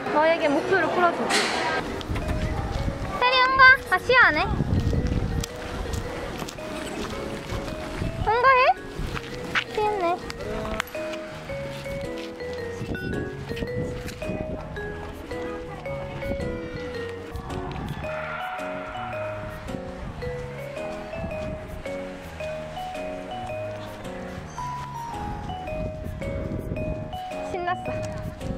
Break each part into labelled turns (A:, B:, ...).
A: 너에게 목표를 풀어주지. 혜리 응가? 아 시야하네. 응가해? 시했네. 신났어.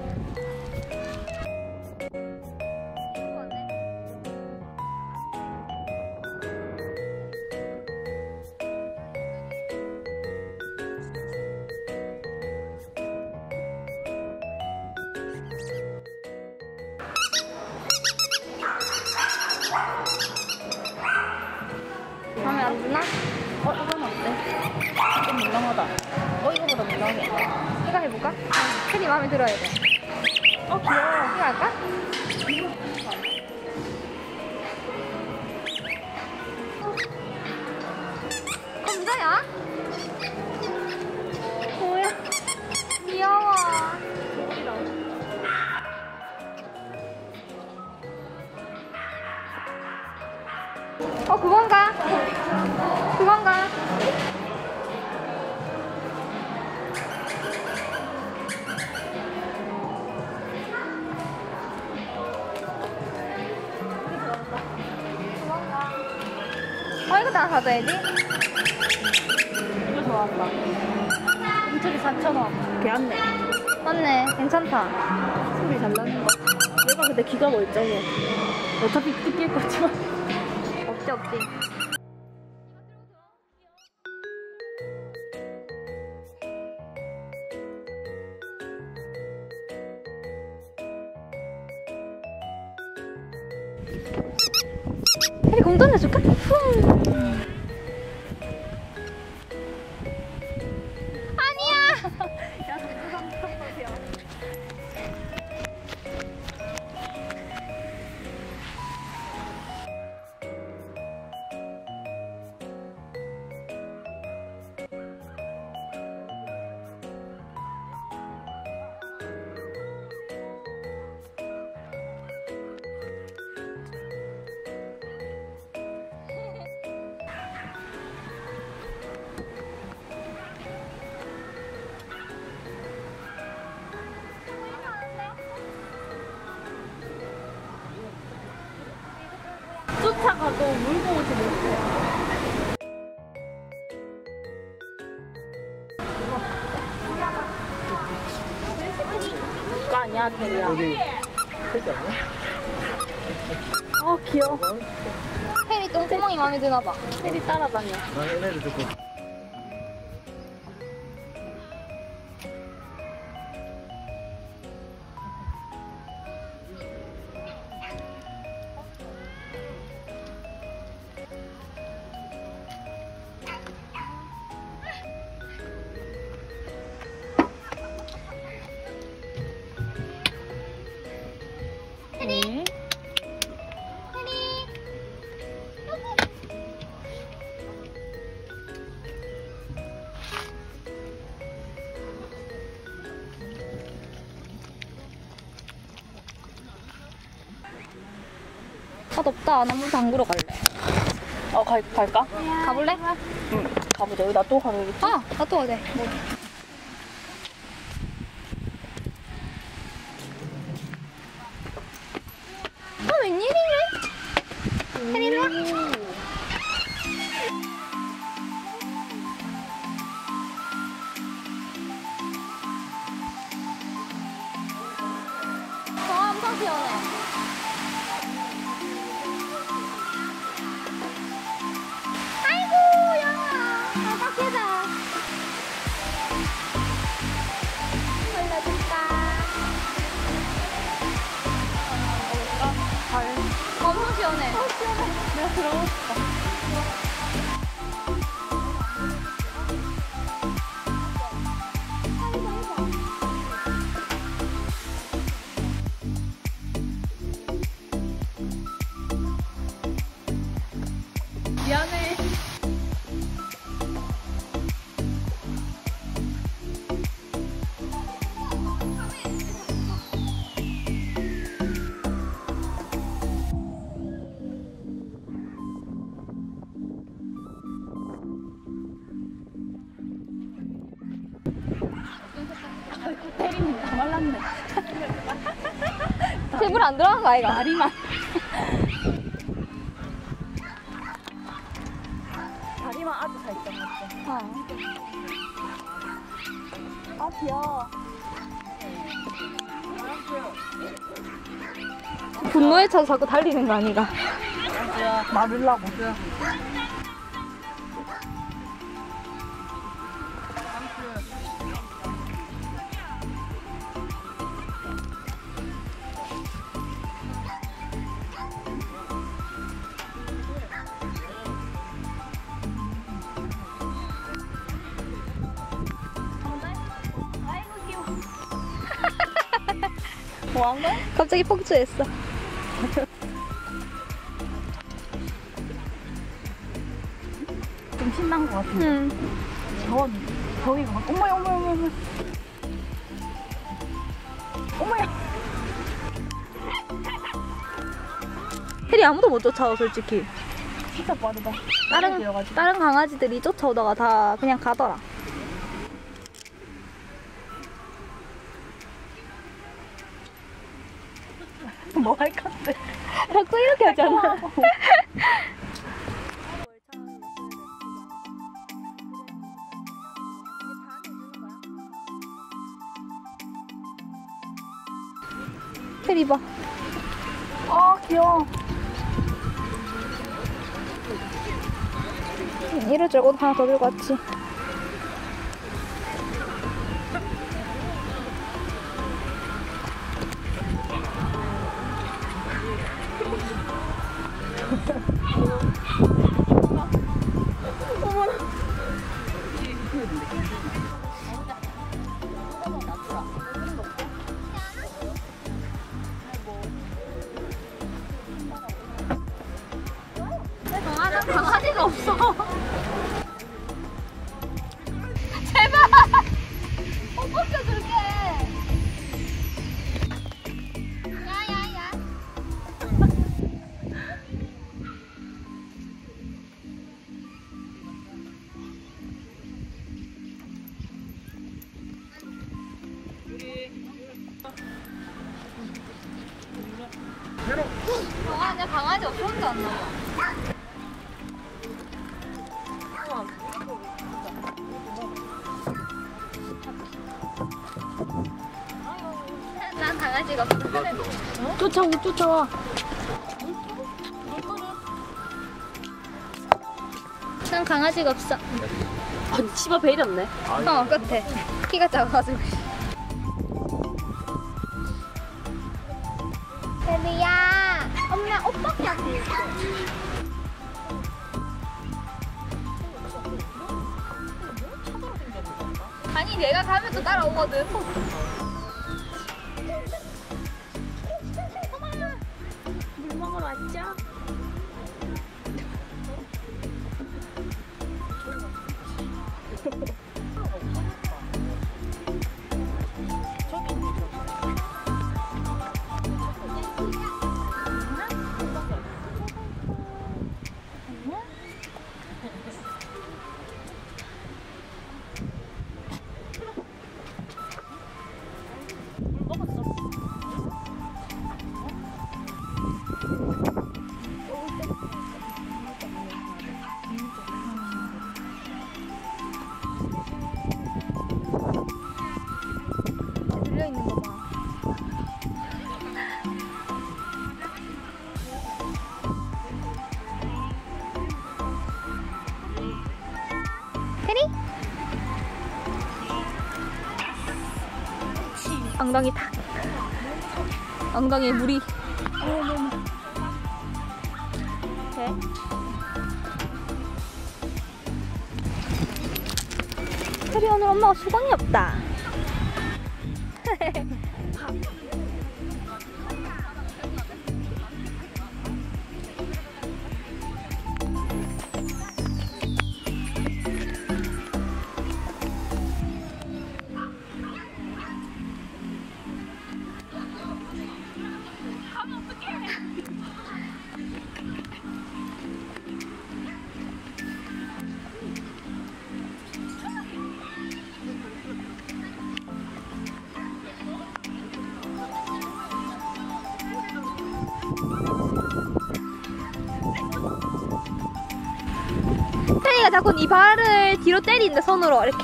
A: 마음에 안 드나? 이건 어때?
B: 좀 민망하다. 이거보다 민망해.
A: 이거 해볼까? 혜리 마음에 들어야 돼.
B: 귀여워.
A: 이거 할까? 감자야? 뭐야? 귀여워. 그건가? 그건가? 이거 다 가져야지.
B: 이거 좋아한다. 인터뷰 4,000원. 개안네.
A: 맞네. 괜찮다.
B: 소리 잘 나는 거. 내가 근데 귀가 멀쩡해. 어차피 뜯길 거지만.
A: 없지 없지. 혜리 공 던져줄까? 아니야.
B: 쫓아가도 물고 오지 못해. 그거 아니야, 테리야.
C: 어디? 택시 아니야?
B: 귀여워.
A: 혜리 똥구멍이 마음에 드나봐.
B: 테리 따라다녀.
C: 나 얘네들 듣고.
B: 네.
A: 덥다. 나 물 담그러 갈래.
B: 갈까?
A: 가볼래?
B: 응, 가보자. 여기 놔두고 가면
A: 놔둬도 돼. 웬일이냐? 혜리 일로 와. 엄청 시원해. 아이고, 영아. 밖에다. 올려줄까? 엄청 시원해.
B: 내가 들어가고 싶다. 미안해.
A: 손 안 들어간 거 아이가?
B: 다리만. 다리만 아주 살짝 맞죠? 아 귀여워.
A: 분노에 차서 자꾸 달리는 거 아니가?
B: 나르려고. 뭐한 거야?
A: 갑자기 폭주했어.
B: 좀 신난 것 같은데. 저기가 막 어머야 어머야 어머야. 어머야.
A: 혜리 아무도 못 쫓아와 솔직히.
B: 진짜 빠르다.
A: 다른 강아지들이 쫓아오다가 다 그냥 가더라.
B: 뭐 할 건데?
A: 자꾸 이렇게 하잖아. 혜리 봐.
B: 아 귀여워.
A: 이럴 줄 알고 하나 더 들고 왔지. 강아지가 없어. 제발. 벗겨줄게. 야야야. 내 강아지 없었는데 안 나와. 난 강아지가 없어.
B: 쫓아와.
A: 난 강아지가 없어.
B: 아니 치마 베일 없네.
A: 끝에 키가 작아가지고. 혜리야, 엄마 옷밖에 안 돼. 아니 내가 가면 또 따라오거든.
B: 물 먹으러 왔죠?
A: 들려 있는 거 봐. 혜리? 엉덩이 탁. 엉덩이에 물이. 네. 혜리 오늘 엄마가 수건이 없다. 얘가 자꾸 네 발을 뒤로 때린다 손으로 이렇게.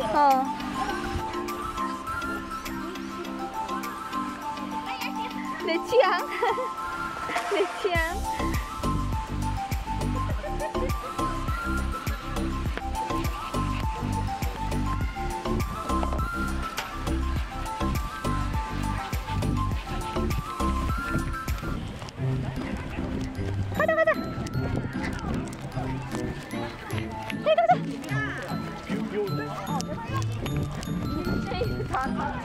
A: 내 취향. 내 취향. 가자 가자. 네 가자.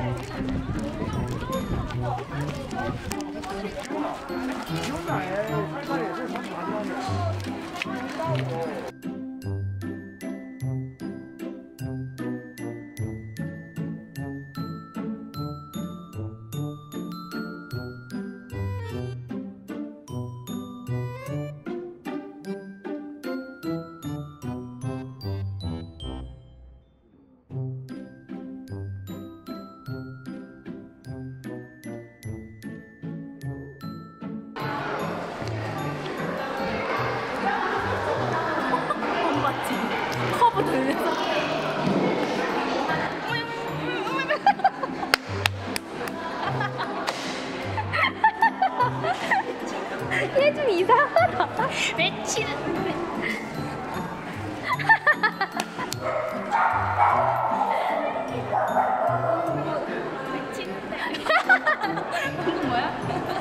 A: 커브 돌려서. 얘 좀 이상하다. 맺히는데. 방금 뭐야?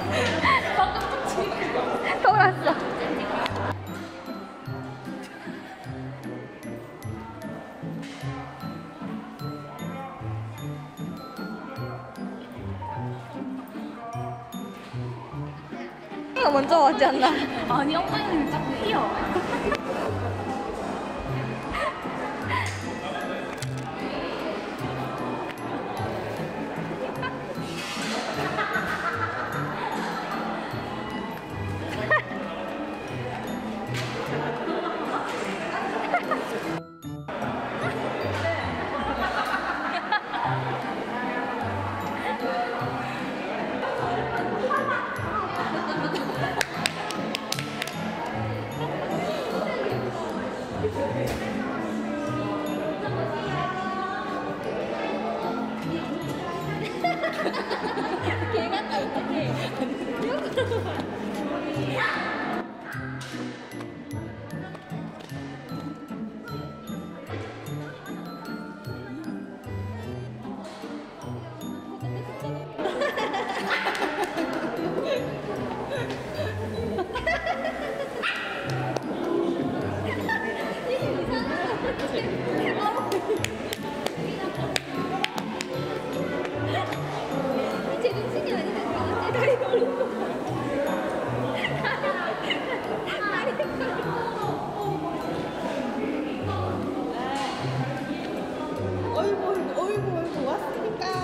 A: 방금 돌았어. 엄마가 먼저 왔지 않나?
B: 아니 엄마는 자꾸 휘어.
D: 어이구 왔으니까.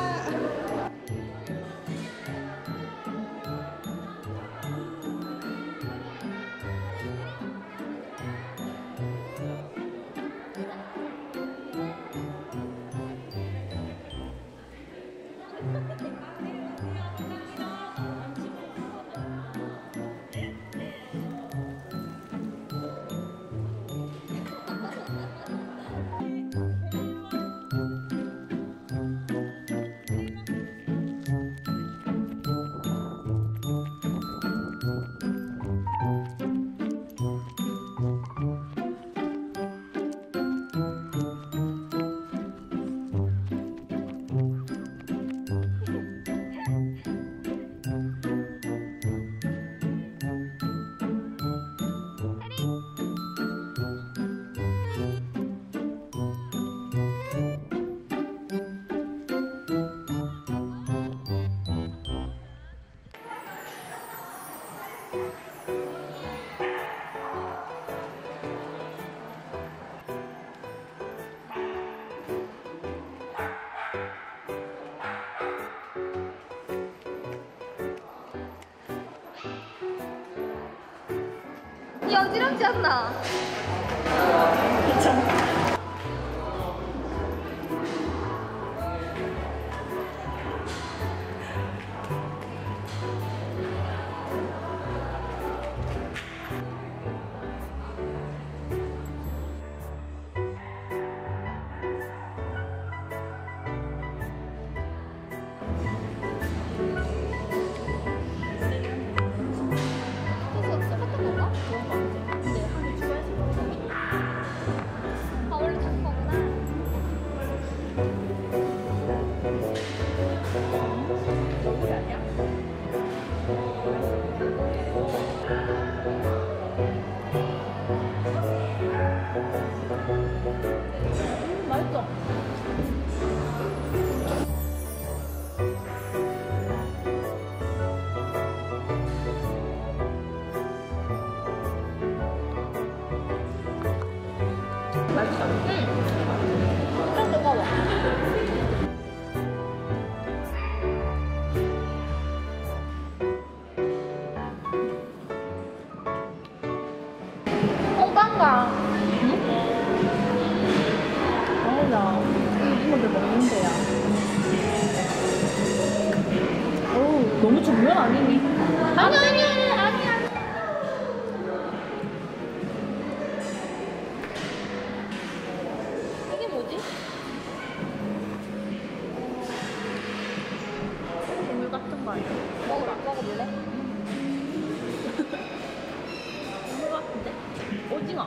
A: 이 어지럽지 않나?
B: 맛있어. 맛있어. 좀 뜨거워.
A: 오빠가
B: 아니다. 이모들 먹는데야. 어우, 너무 정면 아니니?
A: 아니야.
B: 이게 뭐지? 국물 같은 거 아니야?
A: 먹어볼래?
B: 국물 같은데? 오징어.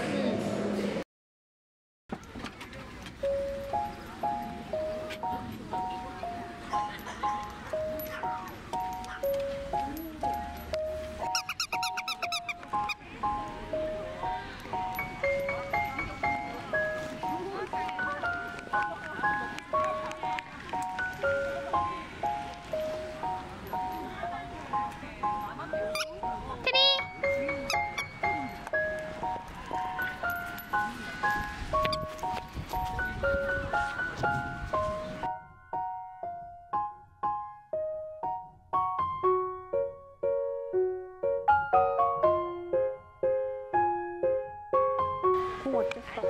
B: 공 어땠어?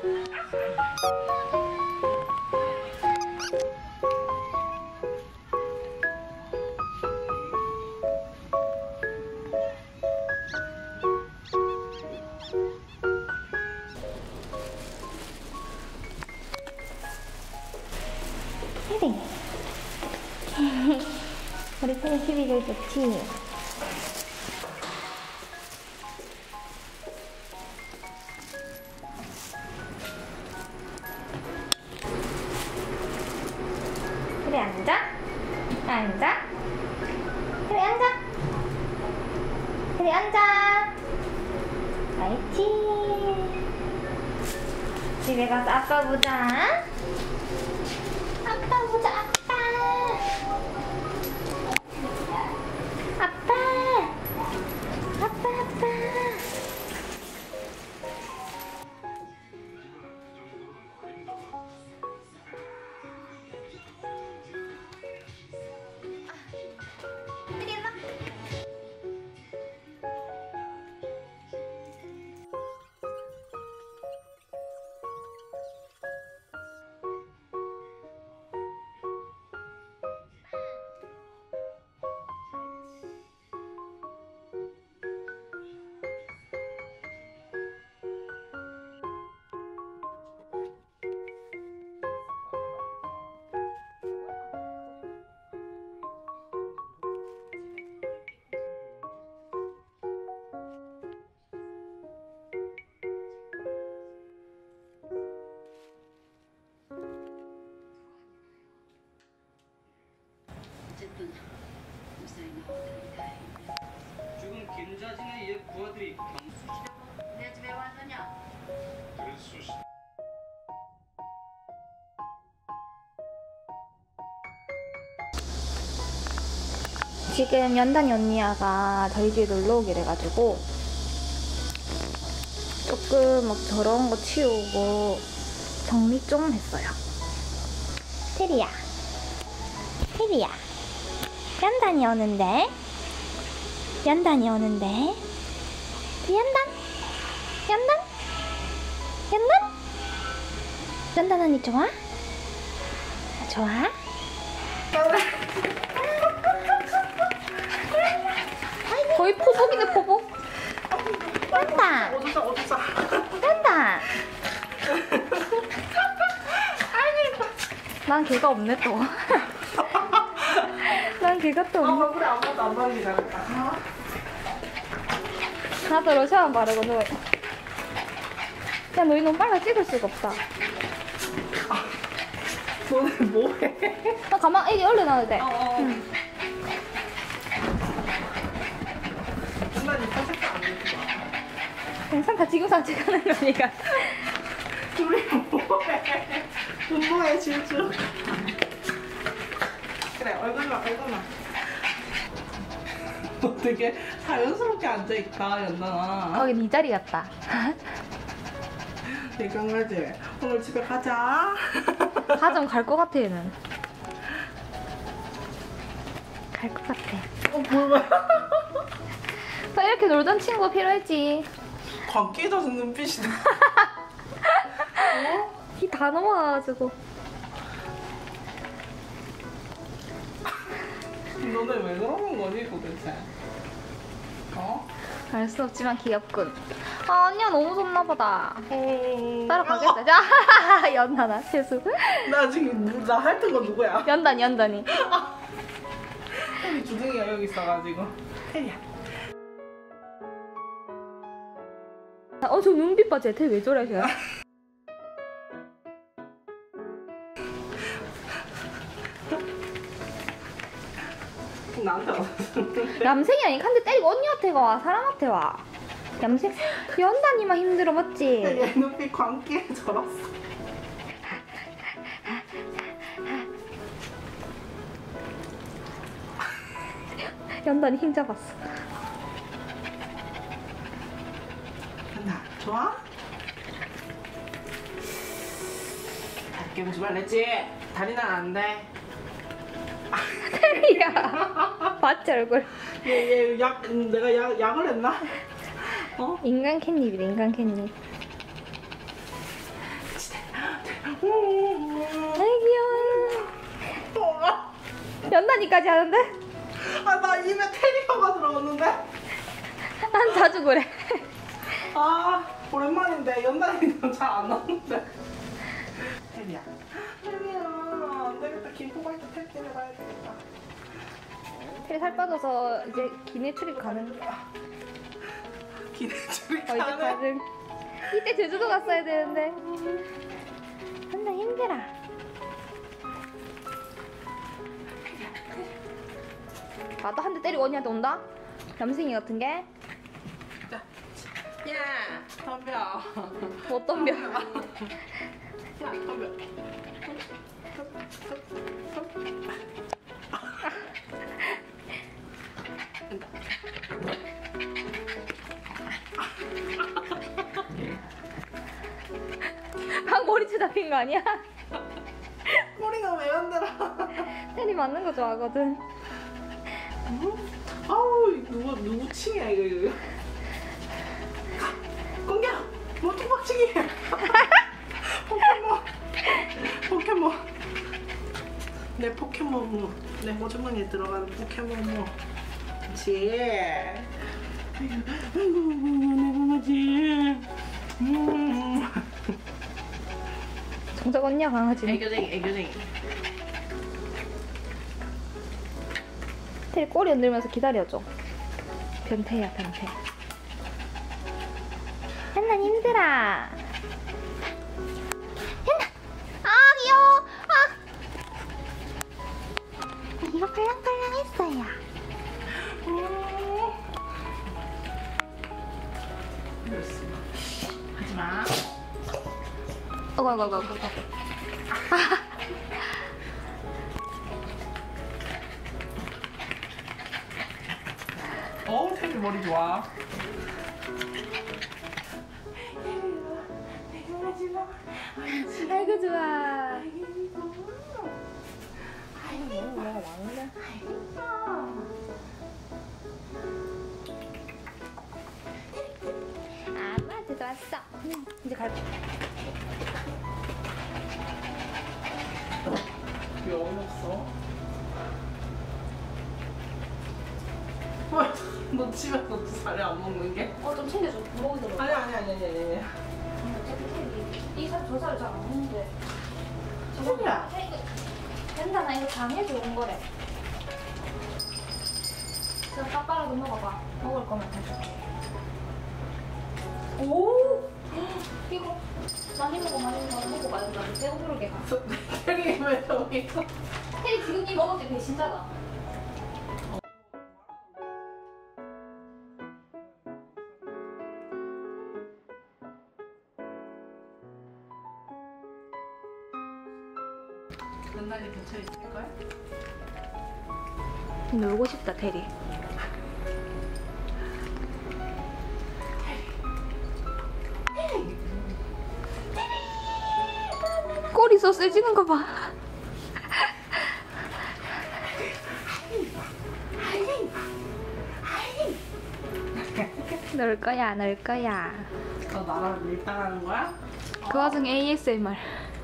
A: 테리. 우리 테리 TV가 좋지? 테리 앉아. 앉아. 테리 앉아. 테리 앉아. 알지. 집에 가서 아빠 보자. 아빠 보자, 아빠. 아빠. 아빠, 아빠. 이리 와.
E: 어쨌든 무사히 나왔다니 다행이네.
C: 지금 김자진의 옛 부하들이
E: 내 집에 왔느냐?
A: 지금 연단이 언니야가 저희 집에 놀러 오기로 해가지고 조금 막 더러운 거 치우고 정리 좀 했어요. 테리야. 테리야. 연단이 오는데? 연단이 오는데? 연단? 연단? 연단? 연단 언니 좋아? 좋아? 거의 포복이네, 포복. 연단. 연단. 난 걔가 없네, 또. 난 걔가 또 없네.
C: 그래 아무것도 안 바르기 잘했다.
A: 나도 로션 바르고 누워. 야, 너희 너무 빨리 찍을 수가 없다.
C: 너는 뭐해?
A: 나 가만, 이게 올려놔도 돼.
C: 순간이
A: 영상 다 지금 산책하는 거니까.
C: 둘이 뭐해? 뭐해 질주. 그래 얼굴만. 너 되게 자연스럽게 앉아있다 연나나.
A: 거기 네 자리 같다.
C: 내 강아지 오늘 집에 가자.
A: 가정 갈 것 같아 얘는. 갈 것 같아.
C: 뭐야?
A: 나 이렇게 놀던 친구가 필요했지.
C: 광기에 젖은 눈빛이다.
A: 이 다 넘어가가지고.
C: 너네 왜 그러는 거니 도대체? 어?
A: 알 수 없지만 귀엽군. 아, 언니야 너무 좋나 보다.
C: 어...
A: 따라가겠다. 자, 연단아, 세수.
C: 나 지금 나 핥은 거 누구야?
A: 연단이.
C: 혜리 주둥이가 여기 있어가지고. 혜리야.
A: 저 눈빛 봐, 쟤. 쟤왜 저래, 쟤?
C: 나한테 왔어.
A: 얌생이 아니까 한 대 때리고 언니한테 가. 사람한테 와. 얌생, 연단이만 힘들어, 맞지?
C: 얘 눈빛 광기에 절었어.
A: 연단이 힘 잡았어.
C: 나 좋아? 다리 깨무지 말랬지? 다리는 안 돼.
A: 테리야. 봤지, 얼굴?
C: 얘 내가 약을 했나? 어?
A: 인간 캣닙이다, 인간 캣닙. 아이, 귀여워. 연단이까지 하는데?
C: 나 입에 테리어가 들어갔는데?
A: 난 자주 그래.
C: 오랜만인데 연단이는 잘 안 나오는데. 테리야 안 되겠다. 김포갈 때 택 때려가야 되겠다.
A: 테리 살 빠져서 이제 기내 출입 가능.
C: 기대줄이
A: 이제
C: 가네.
A: 가능. 이때 제주도 갔어야 되는데. 근데 힘들어. 나도 한 대 때리고 언니한테 온다? 얌생이 같은 게?
C: 야 덤벼.
A: 못 덤벼.
C: 야 덤벼.
A: 방 머리채 잡힌 거 아니야?
C: 꼬리가 왜 흔들어?
A: 테리 맞는 거 좋아하거든.
C: 아우 누구 칭이야 이거. 공격! 모퉁박치기! 포켓몬 내 포켓몬 내 호주머니에 들어가는 포켓몬 그렇지. 아이고 내 강아지.
A: 정작 언니야 강아지.
C: 애교쟁이.
A: 테리 꼬리 흔들면서 기다려줘. 변태야 변태. 난 힘들어. 귀여워. 이거 팔랑팔랑했어요.
C: 하지마.
A: 어구.
C: 테리 머리 좋아.
A: 아이고 좋아. 아마도 좋았어. 이제 갈.
C: 왜 없어? 너 집에서 자리 안 먹는 게?
A: 좀 챙겨줘. 먹으더라고.
C: 아니.
A: 저 살 잘 안 먹는데.
C: 테리야.
A: 된다, 나 이거 장에 좋은 거래. 저 빠빠라도 먹어봐. 먹을 거면 해줄게. 오! 이거 많이 먹어봐야 된다. 배부르게 가.
C: 테리 왜 여기 있어?
A: 테리 지금 이 먹을 때 배신자다.
C: 연단이 근처에 있을 거야?
A: 놀고 싶다 테리. 꼬리 써 세지는 거 봐. 놀 거야, 놀 거야.
C: 너 나랑 밀당하는 거야?
A: 그 와중에 ASMR.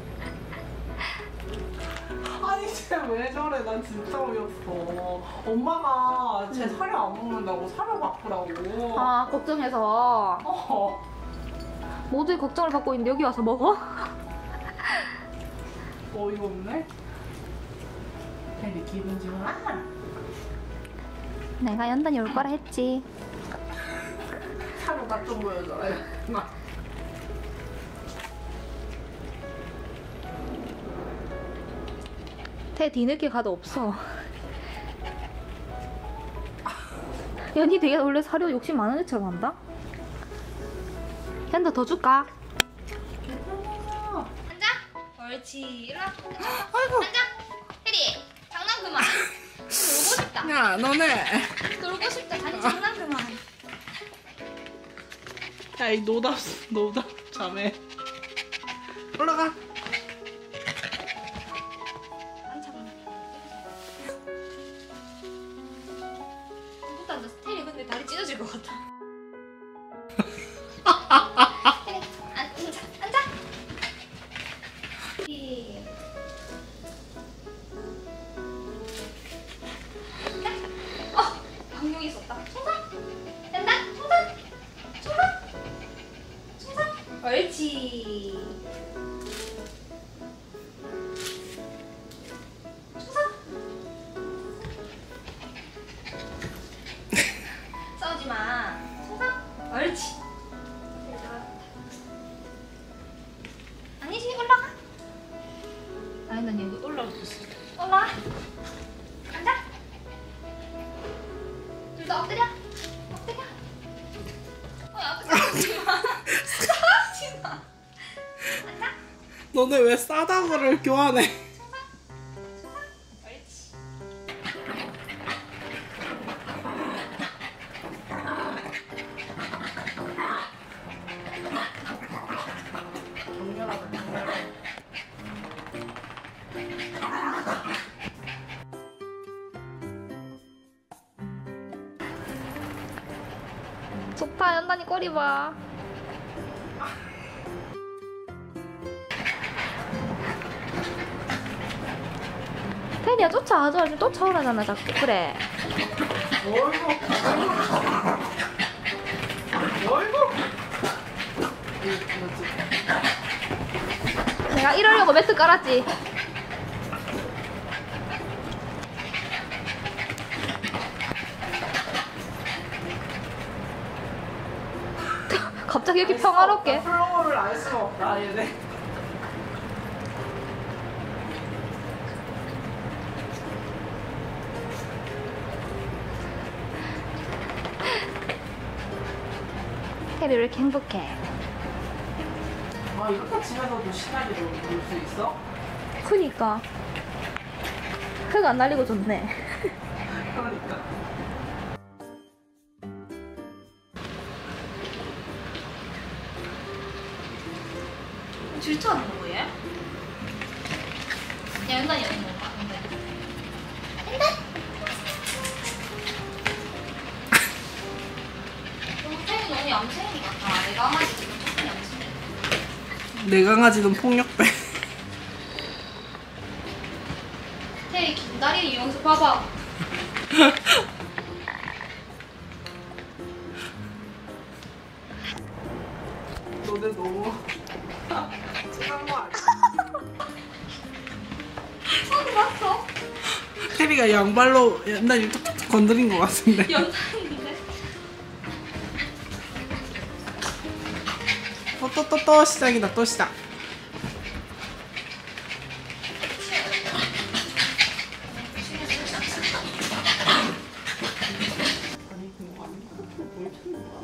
C: 아니 쟤왜 저래? 난 진짜 어이없어. 엄마가 쟤 사료 안 먹는다고 사료 바꾸라고.
A: 아, 걱정해서. 모두의 걱정을 받고 있는데 여기 와서 먹어?
C: 어이가 없네. 걔네 기분 좋아?
A: 내가 연단이 올 거라 했지.
C: 사료 맛좀 보여줘라. 막.
A: 태 뒤늦게 가도 없어. 연이 되게 원래 사료 욕심 많은 애처럼 한다? 현다 더 줄까? 앉아. 옳지. 일로 와.
C: 아이고.
A: 앉아. 혜리, 장난 그만. 놀고 싶다.
C: 야 너네.
A: 놀고 싶다. 자기 장난 그만.
C: 야 이 노답 자매. 올라가.
A: 앉아. 누구도 앉았어. 혜리 근데 다리 찢어질 것 같아. 혜리, 앉아. 방용이 있었다. 충성! 된다! 충성! 옳지. 충성! 싸우지 마. 충성! 옳지. 아니지, 올라가. 아니, 난 여기 올라오겠어. 올라와. 앉아. 둘 다 엎드려. 엎드려. 앞에 싸우지 마. 싸우지 마. 앉아.
C: 너네 왜 싸다구를 교환해?
A: 옳지. 좋다. 연단이 꼬리 봐. 테리야 쫓아와줘. 좀 쫓아오라잖아 자꾸. 그래.
C: 어이구.
A: 내가 이러려고 매트 깔았지. 갑자기 이렇게 평화롭게.
C: 플로우를 알 수가 없다 얘네.
A: 테리 왜 이렇게 행복해?
C: 아 이렇게 집에서도 신나게 놀 수 있어?
A: 그니까 흙 안 날리고 좋네.
C: 그러니까.
A: 질투하는 거야? 야, 연단이 여기 먹어봐. 태이 너무 얌생이 같아. 내 강아지 지금 조금 얌생이.
C: 내 강아지는 폭력배.
A: 태이 긴 다리 이용해서 봐봐.
C: 너네 너무 친한 거 아니야?
A: 손 봤어?
C: 테리가 양발로 옛날에 툭툭 건드린 거 같은데.
A: 연단인데?
C: 또 시작이다. 또 시작. 아니 그거 아닌가? 뭘 찾는 거야?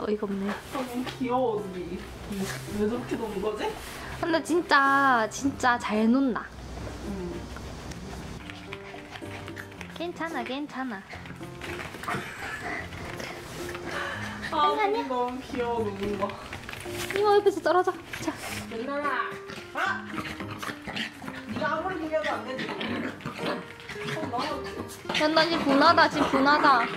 A: 어이가 없네.
C: 너무 귀여워 언니. 왜 저렇게 노는 거지?
A: 근데 진짜 잘 논다. 괜찮아.
C: 아 언니 너무 귀여워 노는 거.
A: 이모 옆에서 떨어져. 자,
C: 연단아. 아! 네가 아무리 비벼도 안 되지. 너무
A: 연단 지금 분하다. 지금 분하다.
C: 아.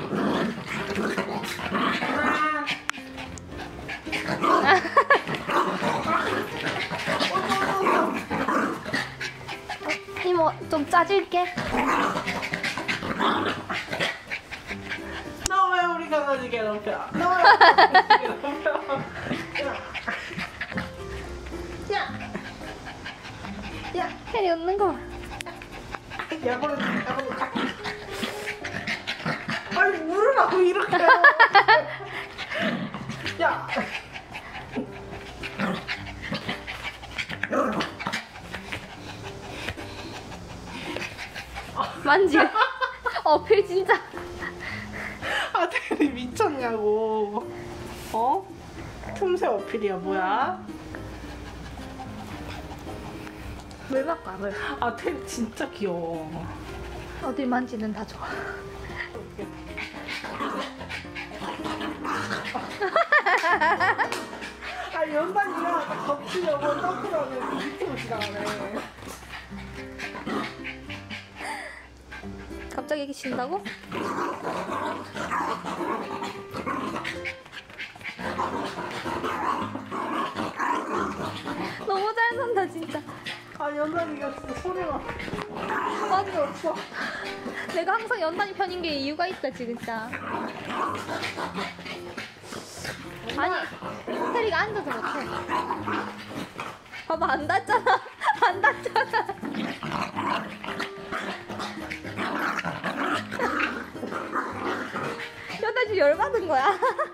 A: 이모 좀 짜질게.
C: 너 왜 우리 강아지 괴롭혀? 너 왜 우리 강아지 괴롭혀?
A: 혜리 웃는 거 봐.
C: 야구를 아니 물으라고 이렇게 야
A: 만지. 어필 진짜.
C: 아 테리 미쳤냐고 어? 틈새 어필이야 뭐야?
A: 물 바꿔 물.
C: 아 테리 진짜 귀여워
A: 어딜 만지는 다 좋아.
C: 아 연단이가 덮치려고 점프하면 밑으로 지나가네
A: 갑자기 이렇게 신다고? 너무 잘 산다 진짜.
C: 아 연단이가 진짜 소리가
A: 맞아 없어. 내가 항상 연단이 편인 게 이유가 있다 진짜. 아니 테리가 앉아서 못해. 봐봐 안 닿잖아. 안 닿잖아. 연단 지금 열받은 거야.